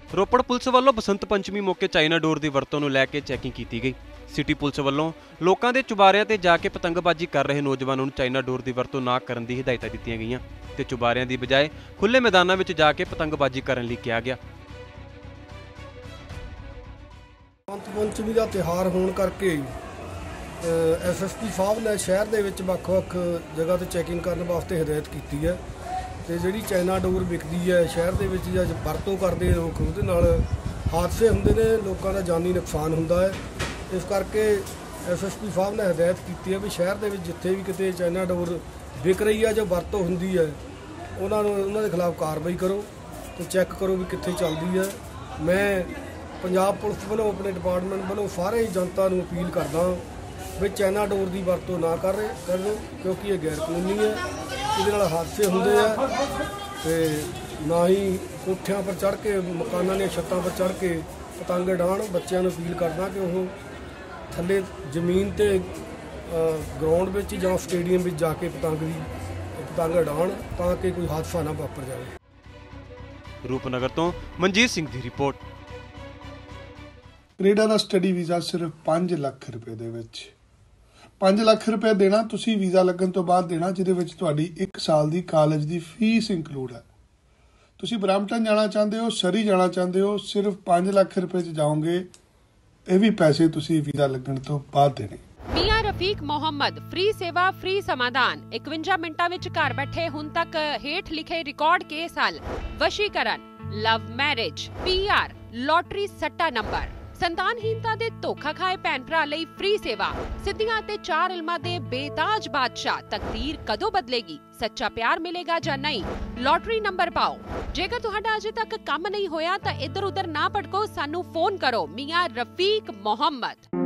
Ropar police ਵੱਲੋਂ ਬਸੰਤ ਪੰਚਮੀ ਮੌਕੇ China ਡੋਰ ਦੀ ਵਰਤੋਂ ਨੂੰ ਲੈ ਕੇ ਚੈਕਿੰਗ ਕੀਤੀ ਗਈ। ਸਿਟੀ ਪੁਲਿਸ ਵੱਲੋਂ ਲੋਕਾਂ ਦੇ ਚੁਬਾਰਿਆਂ ਤੇ ਜਾ ਕੇ ਪਤੰਗਬਾਜ਼ੀ ਕਰ ਰਹੇ ਨੌਜਵਾਨਾਂ ਨੂੰ ਚਾਈਨਾ ਡੋਰ ਦੀ ਵਰਤੋਂ ਨਾ ਕਰਨ ਦੀ ਹਦਾਇਤਾਂ ਦਿੱਤੀਆਂ ਗਈਆਂ ਤੇ ਚੁਬਾਰਿਆਂ ਦੀ ਬਜਾਏ ਖੁੱਲ੍ਹੇ ਮੈਦਾਨਾਂ ਵਿੱਚ ਜਾ ਕੇ ਪਤੰਗਬਾਜ਼ੀ ਕਰਨ ਲਈ ਕਿਹਾ ਗਿਆ। ਬਸੰਤ ਪੰਚਮੀ ਦਾ ਤਿਉਹਾਰ ਹੋਣ ਕਰਕੇ ਐਸਐਸਪੀ ਸਾਹਿਬ ਨੇ ਸ਼ਹਿਰ ਦੇ ਵਿੱਚ ਵੱਖ-ਵੱਖ ਜਗ੍ਹਾ ਤੇ ਚੈਕਿੰਗ ਕਰਨ ਵਾਸਤੇ ਹਦਾਇਤ ਕੀਤੀ ਹੈ ਤੇ ਜਿਹੜੀ ਚਾਈਨਾ ਡੋਰ ਵਿਕਦੀ ਹੈ ਸ਼ਹਿਰ ਦੇ ਵਿੱਚ ਜਾਂ ਵਰਤੋਂ ਕਰਦੇ ਲੋਕ ਉਹਦੇ ਨਾਲ ਹਾਦਸੇ ਹੁੰਦੇ ਨੇ, ਲੋਕਾਂ ਦਾ ਜਾਨੀ ਨੁਕਸਾਨ ਹੁੰਦਾ ਹੈ। ਇਸ ਕਰਕੇ ਐਸਐਸਪੀ ਸਾਹਿਬ ਨੇ ਹਦਾਇਤ ਕੀਤੀ ਹੈ ਵੀ ਸ਼ਹਿਰ ਦੇ ਵਿੱਚ ਜਿੱਥੇ ਵੀ ਕਿਤੇ ਚਾਈਨਾ ਡੋਰ ਵਿਕ ਰਹੀ ਹੈ ਜਾਂ ਵਰਤੋਂ ਹੁੰਦੀ ਹੈ ਉਹਨਾਂ ਦੇ ਖਿਲਾਫ ਕਾਰਵਾਈ ਕਰੋ ਤੇ ਚੈੱਕ ਕਰੋ ਵੀ ਕਿੱਥੇ ਚੱਲਦੀ ਹੈ। ਮੈਂ ਪੰਜਾਬ ਪੁਲਿਸ ਵੱਲੋਂ ਆਪਣੇ ਡਿਪਾਰਟਮੈਂਟ ਵੱਲੋਂ ਸਾਰੇ ਜਨਤਾ ਨੂੰ ਅਪੀਲ ਕਰਦਾ ਵੀ ਚਾਈਨਾ ਡੋਰ ਦੀ ਵਰਤੋਂ ਨਾ ਕਰੋ ਕਿਉਂਕਿ ਇਹ ਗੈਰ ਕਾਨੂੰਨੀ ਹੈ। ਇਹਦੇ ਨਾਲ ਹਾਦਸੇ ਹੁੰਦੇ ਆ ਤੇ ਨਾ ਹੀ ਕੋਠਿਆਂ ਪਰ ਚੜ੍ਹ ਕੇ ਮਕਾਨਾਂ ਦੀਆਂ ਛੱਤਾਂ ਪਰ ਚੜ੍ਹ ਕੇ ਪਤੰਗ ਉਡਾਉਣ। ਬੱਚਿਆਂ ਨੂੰ ਅਪੀਲ ਕਰਦਾ ਕਿ ਉਹ ਥੱਲੇ ਜ਼ਮੀਨ ਤੇ ਗਰਾਊਂਡ ਵਿੱਚ ਜਾਂ ਸਟੇਡੀਅਮ ਵਿੱਚ ਜਾ ਕੇ ਪਤੰਗ ਉਡਾਉਣ ਤਾਂ ਕਿ ਕੋਈ ਹਾਦਸਾ ਨਾ ਵਾਪਰ ਜਾਵੇ। ਰੂਪਨਗਰ ਤੋਂ ਮਨਜੀਤ ਸਿੰਘ ਦੀ ਰਿਪੋਰਟ। ਕੈਨੇਡਾ ਦਾ ਸਟੱਡੀ ਵੀਜ਼ਾ ਸਿਰਫ 5 ਲੱਖ ਰੁਪਏ ਦੇ ਵਿੱਚ 5 ਲੱਖ ਰੁਪਏ ਦੇਣਾ ਤੁਸੀਂ ਵੀਜ਼ਾ ਲੱਗਣ ਤੋਂ ਬਾਅਦ ਦੇਣਾ, ਜਿਹਦੇ ਵਿੱਚ ਤੁਹਾਡੀ 1 ਸਾਲ ਦੀ ਕਾਲਜ ਦੀ ਫੀਸ ਇੰਕਲੂਡ ਹੈ। ਤੁਸੀਂ ਬਰੈਂਪਟਨ ਜਾਣਾ ਚਾਹੁੰਦੇ ਹੋ, ਸਰੀ ਜਾਣਾ ਚਾਹੁੰਦੇ ਹੋ, ਸਿਰਫ 5 ਲੱਖ ਰੁਪਏ 'ਚ ਜਾਓਗੇ। ਇਹ ਵੀ ਪੈਸੇ ਤੁਸੀਂ ਵੀਜ਼ਾ ਲੱਗਣ ਤੋਂ ਬਾਅਦ ਦੇਣੇ। ਮੀਆਂ ਰਫੀਕ ਮੁਹੰਮਦ ਫ੍ਰੀ ਸੇਵਾ ਫ੍ਰੀ ਸਮਾਧਾਨ 51 ਮਿੰਟਾਂ ਵਿੱਚ ਘਰ ਬੈਠੇ ਹੁਣ ਤੱਕ ਹੇਠ ਲਿਖੇ ਰਿਕਾਰਡ ਕੇਸ ਹੱਲ, ਵਸ਼ੀਕਰਨ, ਲਵ ਮੈਰਿਜ, PR, ਲੋਟਰੀ ਸੱਟਾ ਨੰਬਰ, ਸੰਤਾਨਹੀਨਤਾ ਦੇ ਧੋਖਾ ਖਾਏ ਭੈਣ ਭਰਾ ਲਈ ਫ੍ਰੀ ਸੇਵਾ, ਸਿੱਧੀਆਂ ਤੇ 4 ਇਲਮਾਂ ਦੇ ਬੇਤਾਜ ਬਾਦਸ਼ਾਹ। ਤਕਦੀਰ ਕਦੋਂ ਬਦਲੇਗੀ, ਸੱਚਾ ਪਿਆਰ ਮਿਲੇਗਾ ਜਾਂ ਨਹੀਂ, ਲੋਟਰੀ ਨੰਬਰ ਪਾਓ। ਜੇਕਰ ਤੁਹਾਡਾ ਅਜੇ ਤੱਕ ਕੰਮ ਨਹੀਂ ਹੋਇਆ ਤਾਂ ਇੱਧਰ ਉੱਧਰ ਨਾ ਭਟਕੋ, ਸਾਨੂੰ ਫੋਨ ਕਰੋ। ਮੀਆਂ ਰਫੀਕ ਮੁਹੰਮਦ।